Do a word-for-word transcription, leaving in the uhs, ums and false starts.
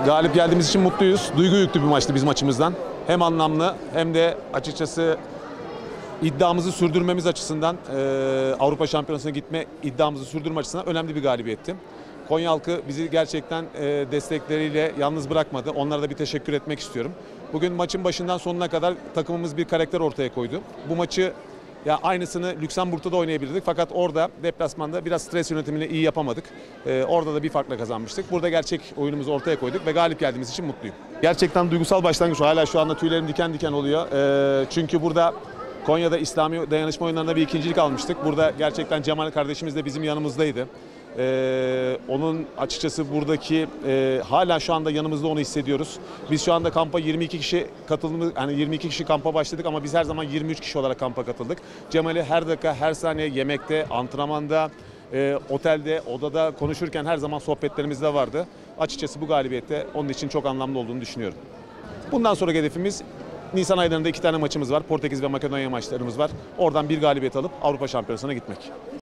Galip geldiğimiz için mutluyuz. Duygu yüklü bir maçtı bizim açımızdan. Hem anlamlı hem de açıkçası iddiamızı sürdürmemiz açısından, e, Avrupa Şampiyonası'na gitme iddiamızı sürdürme açısından önemli bir galibiyetti. Konya halkı bizi gerçekten e, destekleriyle yalnız bırakmadı. Onlara da bir teşekkür etmek istiyorum. Bugün maçın başından sonuna kadar takımımız bir karakter ortaya koydu. Bu maçı ya aynısını Lüksemburg'da da oynayabilirdik fakat orada deplasmanda biraz stres yönetimini iyi yapamadık. Ee, orada da bir farkla kazanmıştık. Burada gerçek oyunumuzu ortaya koyduk ve galip geldiğimiz için mutluyum. Gerçekten duygusal başlangıç. Hala şu anda tüylerim diken diken oluyor. Ee, çünkü burada Konya'da İslami dayanışma oyunlarında bir ikincilik almıştık. Burada gerçekten Cemal kardeşimiz de bizim yanımızdaydı. Ee, onun açıkçası buradaki e, hala şu anda yanımızda onu hissediyoruz. Biz şu anda kampa yirmi iki kişi katıldığımız, yani yirmi iki kişi kampa başladık ama biz her zaman yirmi üç kişi olarak kampa katıldık. Cemal'i her dakika, her saniye yemekte, antrenmanda, e, otelde, odada konuşurken her zaman sohbetlerimiz de vardı. Açıkçası bu galibiyette onun için çok anlamlı olduğunu düşünüyorum. Bundan sonraki hedefimiz Nisan aylarında iki tane maçımız var. Portekiz ve Makedonya maçlarımız var. Oradan bir galibiyet alıp Avrupa Şampiyonası'na gitmek.